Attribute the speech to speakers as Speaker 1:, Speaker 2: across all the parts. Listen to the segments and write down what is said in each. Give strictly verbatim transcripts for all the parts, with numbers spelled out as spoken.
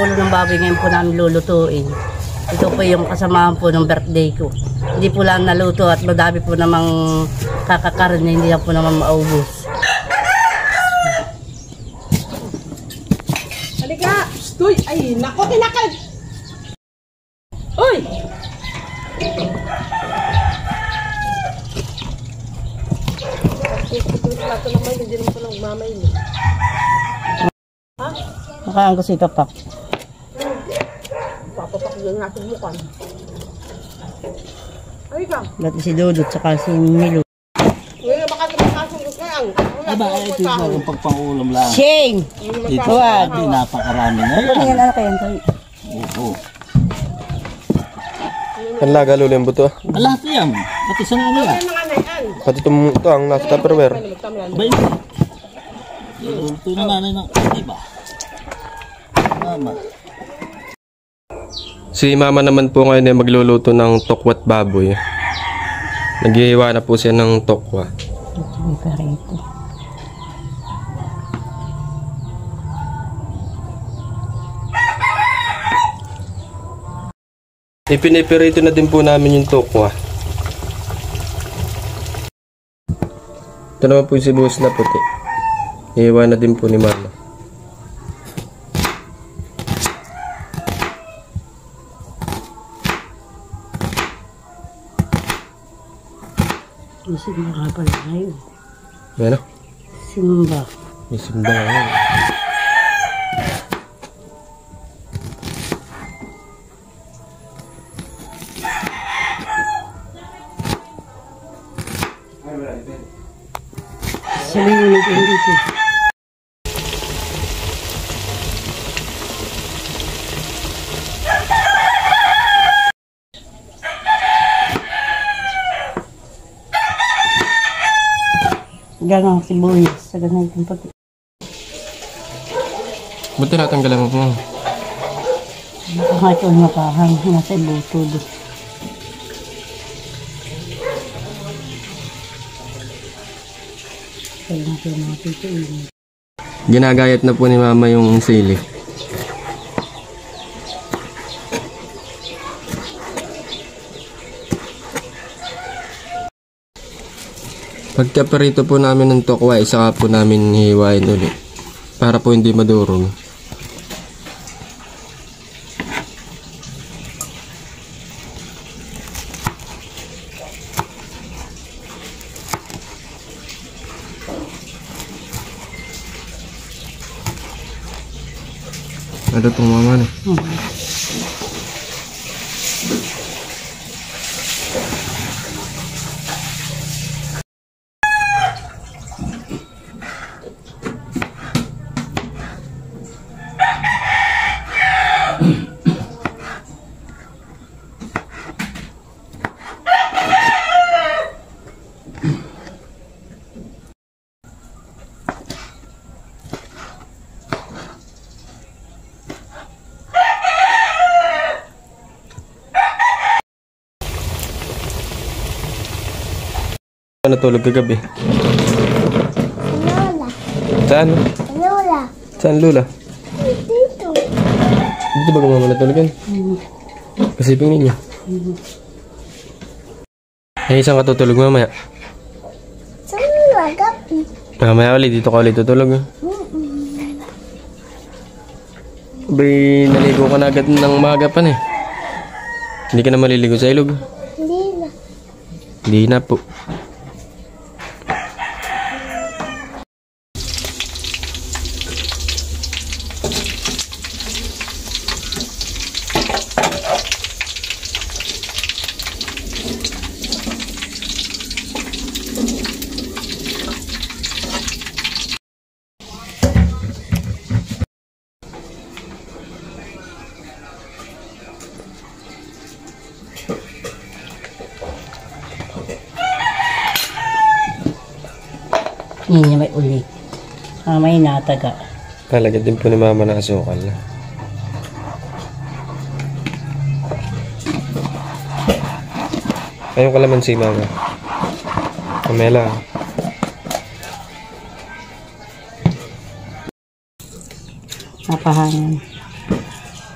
Speaker 1: ulo ng baboy ngayon po namin lulutuin. Ito po yung kasamahan po ng birthday ko. Hindi po lang naluto at madami po namang kakakaroon na hindi na po naman maubos.
Speaker 2: Halika! Uy! Ay, nako, tinakal! Uy! Ito naman, hindi naman pa lang mamay mo. Ha?
Speaker 1: Nakaan ko si Kapak.
Speaker 2: Papapak yun natin mukan. Ay ka.
Speaker 1: Dati si Dudut saka si Milo.
Speaker 2: Ngayon baka tumakasunggot ngayon.
Speaker 3: Aba, ito yung pagpangulam lang.
Speaker 1: Shane!
Speaker 3: Ito, hindi napakarami na yan.
Speaker 1: Ano yan, ano kayo?
Speaker 3: Oo.
Speaker 4: Ang laga lolo yung buto.
Speaker 3: Lahat yan. Pati sa nga nila.
Speaker 4: Pati itong ito ang nasa Tupperware.
Speaker 3: Ba yun? Ito na nanay ng iba. Mama.
Speaker 4: Si mama naman po ngayon ay magluluto ng tokwat baboy. Naghihiwa na po siya ng tokwa. Ipinipirito na din po namin yung tokwa. Ito naman po yung sibuyas na puti. Hihiwa na din po ni mama.
Speaker 1: May simba ka pala ngayon.
Speaker 4: Ano?
Speaker 1: Simba.
Speaker 4: May simba ngayon.
Speaker 1: Sabi mo na din dito. Ganang sibuyas sa ganang itong pati.
Speaker 4: Buti natanggalan mo po.
Speaker 1: Mga ito ang mapahang nasa ibutod. Kaya natin mga tituin.
Speaker 4: Ginagayat na po ni mama yung sili. Pagkaparito po namin ng tokwa, isa po namin hihiwain ulit para po hindi madurog. Ano itong mama na?
Speaker 1: Hmm.
Speaker 4: Natulog kagabi?
Speaker 5: Lola.
Speaker 4: Saan?
Speaker 5: Lola.
Speaker 4: Saan Lula?
Speaker 5: Dito.
Speaker 4: Dito ba gumama natulugan?
Speaker 1: Hmm.
Speaker 4: Kasiping ninyo?
Speaker 1: Hmm.
Speaker 4: Ay, isang katutulog mamaya?
Speaker 5: Saan gabi?
Speaker 4: Mamaya ulit, dito ka ulit tutulog. Abay, naligo ka na agad ng maaga pa na eh. Hindi ka na maliligo sa ilog?
Speaker 5: Hindi na.
Speaker 4: Hindi na po.
Speaker 1: Hindi niya may uli. Ah, may nataga.
Speaker 4: Talagyan din po ni mama na asukal. Ayong kalamansi mama. Kamela.
Speaker 1: Napahangin.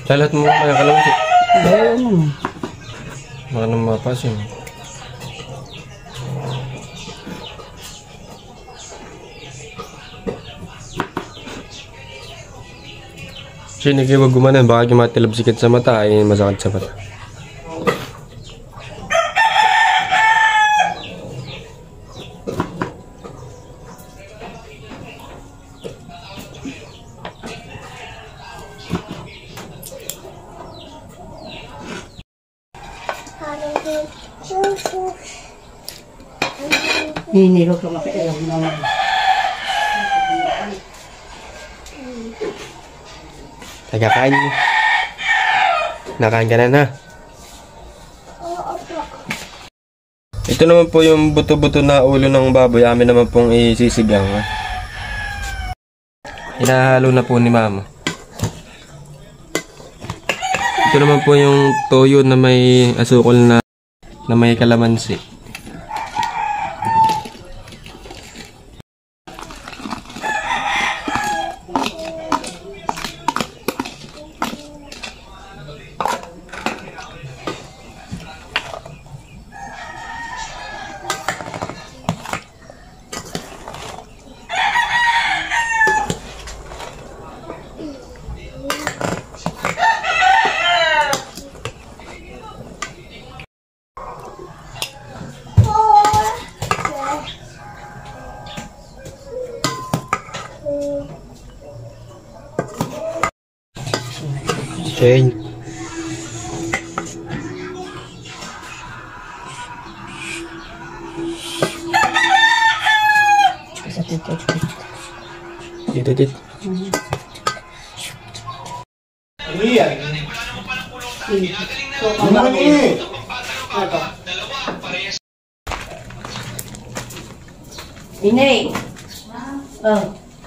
Speaker 4: Lalat mo kaya kalamansi.
Speaker 1: Dahil ano.
Speaker 4: Baka nang mapasin. Sige, huwag gumanan. Baka yung matilabsikat sa mata ay masakit sa mata.
Speaker 1: Hindi ko makialam naman.
Speaker 4: Nagkakain mo. Nakain ka na na. Ito naman po yung buto-buto na ulo ng baboy. Amin naman pong isisigang. Hinahalo na po ni mama. Ito naman po yung toyo na may asukol na na may kalamansi. Change. Dito, dito.
Speaker 1: Inay. Oh.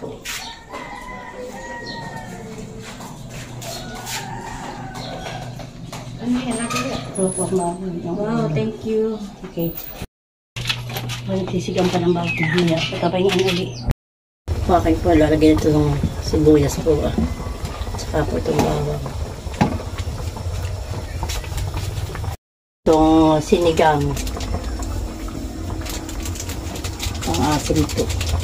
Speaker 2: Wow, thank you.
Speaker 1: Okay. Magsisigang pa ng bawat niya. Pagkapahingaan ulit. Okay po, lalagyan ito ng sibuyas po. Ah. Saka po itong bawang. Itong sinigang. Ang asin ito.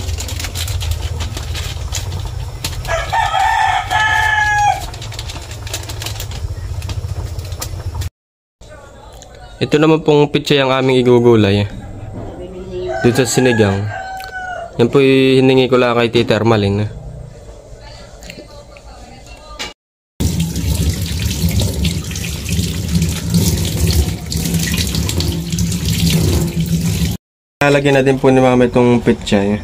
Speaker 4: Ito naman pong pitsay ang aming igugulay. Dito sa sinigang. Yan po hiningi ko lang kay Tita Ermalin. Lalagyan natin po ni mama itong pitsay.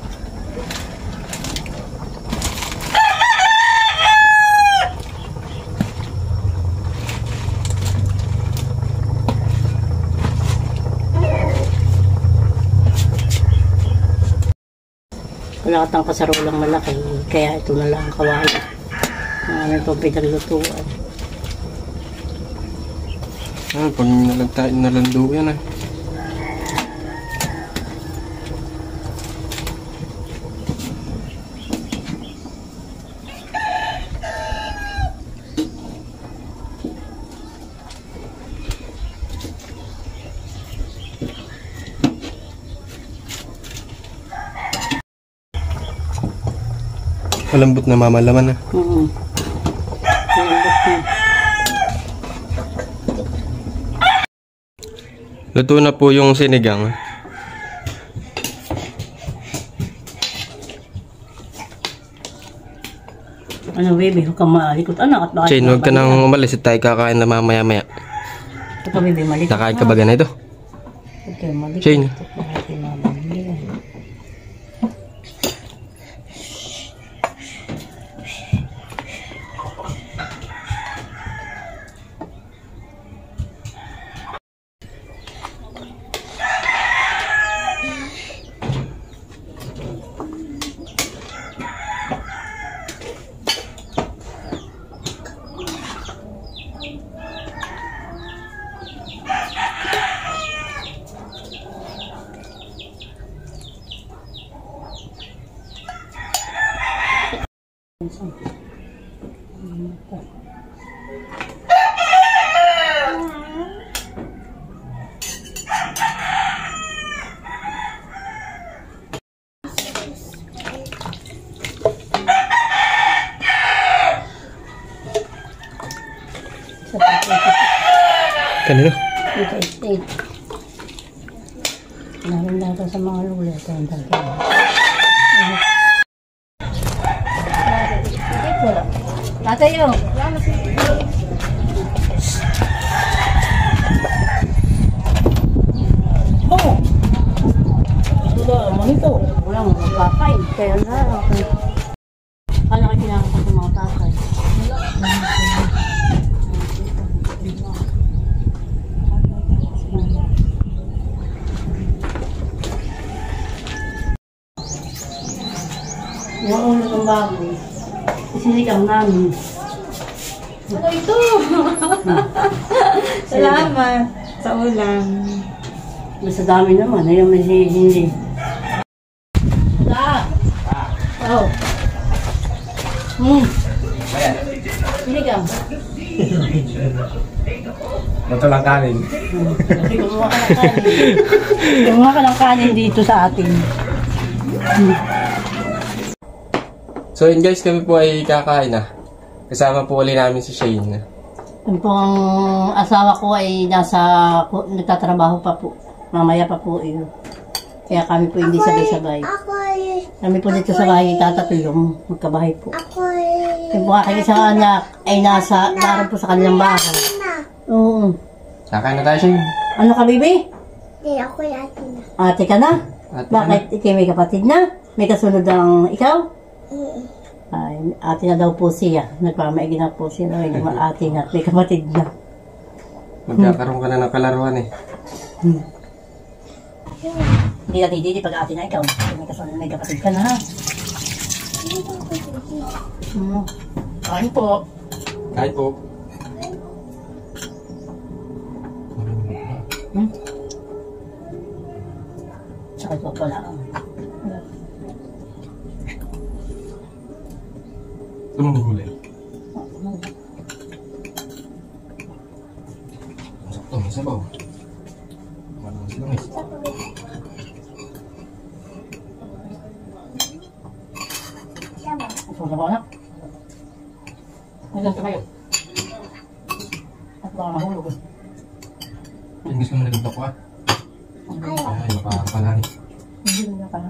Speaker 1: Wala katang kasarolang malaki, kaya ito na lang ang kawali. Ano itong pinaglutuan.
Speaker 4: Ah, pag nalagtain na lando yan eh. Malambot na mamalaman na.
Speaker 1: Oo. Malambot na.
Speaker 4: Luto na po yung sinigang.
Speaker 1: Ano baby, huwag kang maalikot anak at bakit
Speaker 4: Shane, huwag ka nang umalis at tayo kakain na mamaya maya.
Speaker 1: Ito ka baby, malikot.
Speaker 4: Nakain ka ba ganito?
Speaker 1: Okay, malikot.
Speaker 4: Shane.
Speaker 1: Ito ka natin mabili.
Speaker 4: Kanino?
Speaker 1: Ito, state. Namin lang ito sa mga lula. Ito ang dagdag. Wala. Tatayo. Oh! Wala, manito. Wala, magpapay. Kaya na. Kala ka kinakapag ng mga tatay. Yung ulo ng baboy, isinigang namin.
Speaker 2: Ano ito? Salamat sa ulam.
Speaker 1: Mas dami naman, ayaw may hindi. Ah! Oh! Hmm! Sinigang.
Speaker 4: Ito lang kanin.
Speaker 1: Kasi kumuha ka ng kanin. Kumuha ka ng kanin dito sa atin. Hmm.
Speaker 4: So yun guys, kami po ay kakain na. Kasama po ulit namin si Shane.
Speaker 1: Yung pong asawa ko ay nasa, nagtatrabaho pa po. Mamaya pa po yun. Kaya kami po hindi sabay-sabay.
Speaker 5: Ako ay...
Speaker 1: Kami po dito sa bahay, tatatulong. Magkabahay po.
Speaker 5: Ako ay...
Speaker 1: Yung po aking isang anak ay nasa, naroon po sa kanilang bahay.
Speaker 5: Na.
Speaker 1: Oo.
Speaker 4: Kakain na tayo, Shane.
Speaker 1: Ano ka, baby?
Speaker 5: Hindi, ako ay ate na.
Speaker 1: Ate ka na?
Speaker 4: Ate ka
Speaker 1: Bakit? Ikaw may kapatid na? May kasunod ang ikaw?
Speaker 5: Mm.
Speaker 1: Ay, ate na daw po siya. Nagpamaigi na po siya. May ate na at may kapatid na.
Speaker 4: Magkakaroon ka na ng kalaruan eh.
Speaker 1: Hmm. Hindi na tititi pag ate na ikaw. May kasunod, may kapatid ka na ha. Hmm. Kain po.
Speaker 4: Kain po.
Speaker 1: Hmm? Tsaka ito pala.
Speaker 4: Ito mong gulay. Sakto, may sabaw. Walang silangis.
Speaker 1: Ito na ba anak? May ganito kayo. At baka mahulog.
Speaker 4: Yung gusto mo nagagdak ko ah. Ay, makakapalani.
Speaker 1: Hindi na pa.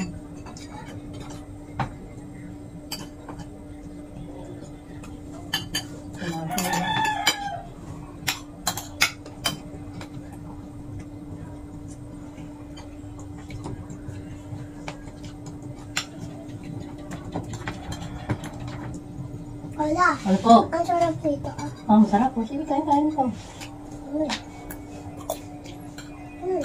Speaker 5: Wala.
Speaker 1: Ano po?
Speaker 5: Ang sarap dito ah.
Speaker 1: Oh, masarap po. Sige, kain-kain po.
Speaker 5: Mm. Mm.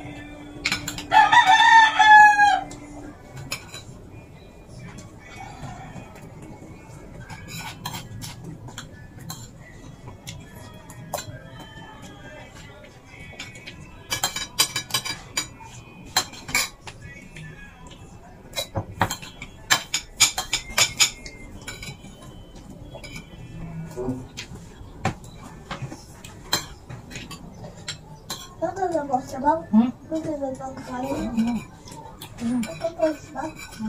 Speaker 5: Magkakabos na ba?
Speaker 1: Hmm?
Speaker 5: Magkakabos ka rin? Magkakabos ba?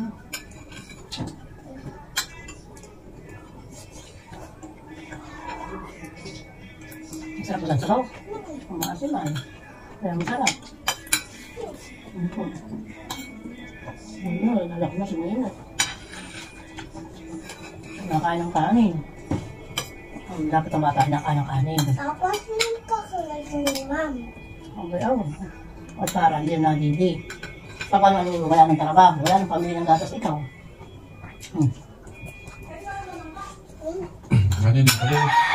Speaker 1: Masarap ba lang sabaw? Maasim ay. Kaya masarap. Ano po? Ano, lalak na suminat. Nakain ng kanin. Um, dapat ang bata nakain ng kanin.
Speaker 5: Tapos yung kakalay ko ni ma'am.
Speaker 1: Okay, oh. At para hindi na nadidi. Paano ano, wala ng trabaho, wala ng pamilya ng gatas ikaw. Hmm.
Speaker 4: Ano din pala?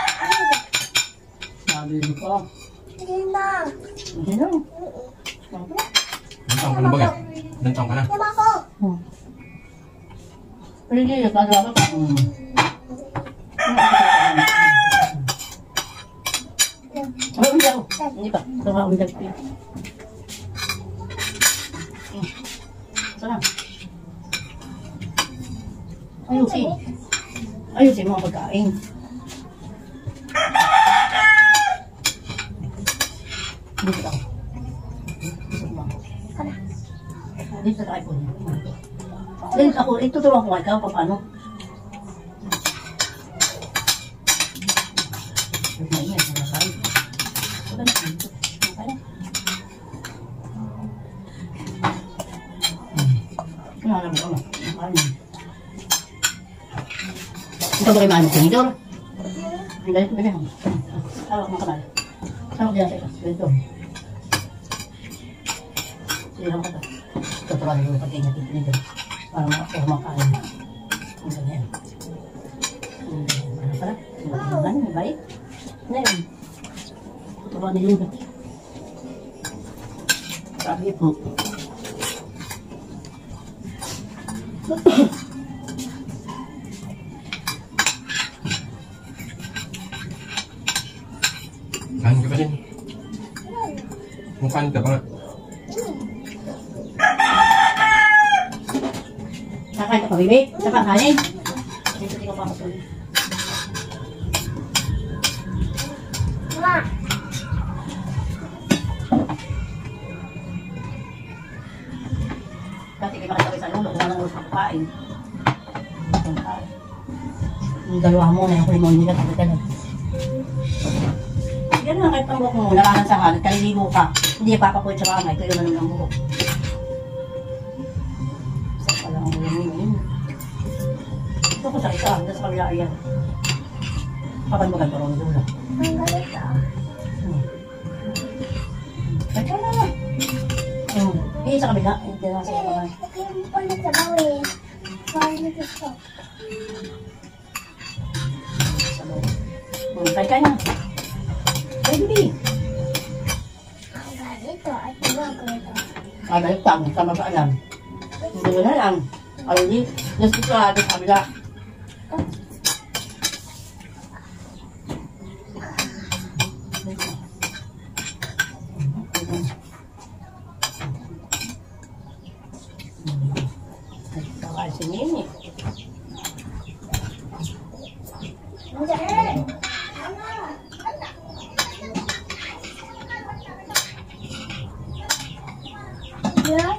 Speaker 1: Sabi mo ko.
Speaker 5: Hindi na.
Speaker 1: Hindi na.
Speaker 4: Ilan taong ka na ba? Ilan taong ka na?
Speaker 5: Diba ko?
Speaker 1: Hmm. Pero hindi, nagkagawa ka. Hmm. Ay, hindi ako. Hindi pa. Gawa ang dagpin. Hmm. Sarap. Ayusin. Ayusin mo ang pagkain. Dito ako. Dito tayo po. Dito ako, ituturuan ko ikaw kung paano. Ito ba kayo maano ko nito? Ang galit ko ba yan? Tawag mo kamay. Tawag dyan sa ito. Ganito. Silang ka ito. Tuturuan nyo yung pagkain natin nito. Para kumakain. Ang ganyan. Ano pala? Ano ba? Ang bait? Ano yun? Tuturuan nyo yung pagkain. Sabi po.
Speaker 4: Kain ka pa din. Mukhaan ka pa nga.
Speaker 1: Kakain ka pa, baby? Saka kanin? Dito di ko pa masulit.
Speaker 5: Ma,
Speaker 1: Kasi kayo makasabay sa lulo, kung walang ulos na kain. Yung dalawa mo na yung kulimon nila, tapos ka na. Yan lang, kahit ang buhok mo, nakalansahan, kaliligo ka. Hindi papakulit sa kamay, kayo na naman ang buhok. Isa pa lang ang ulo mo yun. Ito ko sa isa, dito sa kabila yan. Kapan mo ganito rin doon.
Speaker 5: ang galit ah.
Speaker 1: Ay, ka na. Eh, sa kabila, hindi na sa kamay.
Speaker 5: Lagyan mo pa na sa bawin. Bawin na gusto.
Speaker 1: Kaya ka na. Ay, baby.
Speaker 5: Ang galit ah. At ang galit ah.
Speaker 1: Ay, balik tang, sama sa alam. Hindi mo na lang. Ay, hindi. Nasa ka, sa kabila. Ay, si Nini.
Speaker 5: Ang galit. Yeah.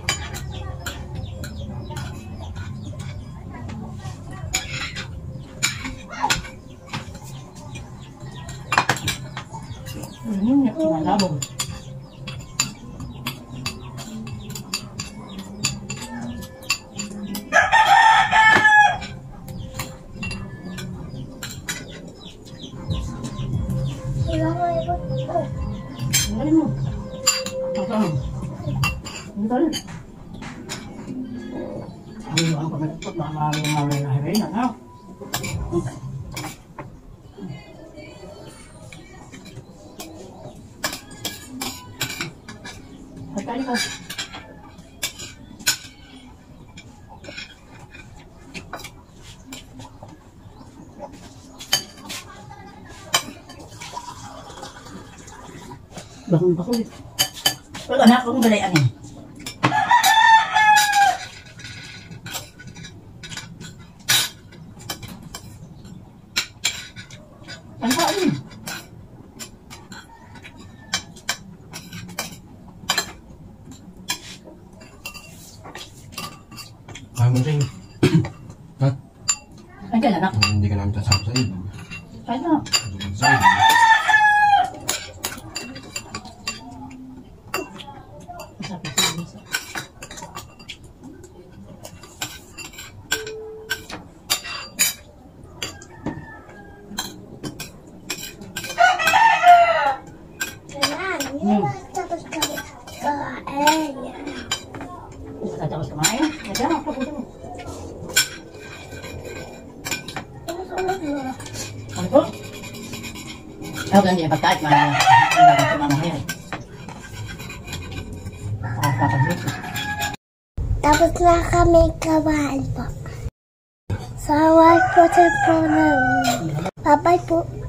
Speaker 1: Nini, pinalabog.
Speaker 5: Sila mo ikot ko.
Speaker 1: Ang galing mo. Ang galing. Ang galing. Ang galing ang pagkalikot. Baka maraming na hirin na. Pagkain ko. Bakong bakong. Wala na akong balayan eh. Ang kain.
Speaker 4: Kaya mo rin. Ha?
Speaker 1: Ay, kailan na?
Speaker 4: Hindi ka namin sasama sa iyo.
Speaker 1: Kaya na.
Speaker 4: Sa iyo.
Speaker 1: Sabi sa Lisa.
Speaker 5: Kailan? Hindi ba tapos kami kain?
Speaker 1: Tatapos kumain. Nandiyan ako. Papunta mo.
Speaker 5: Ano sulat mo?
Speaker 1: Ano po? Ako lang din pagkain. Ang dapat sa mama ngayon. Ako kapag-dito.
Speaker 5: Tapos na kami kabahan po. Salamat po sa po na. Bye-bye po.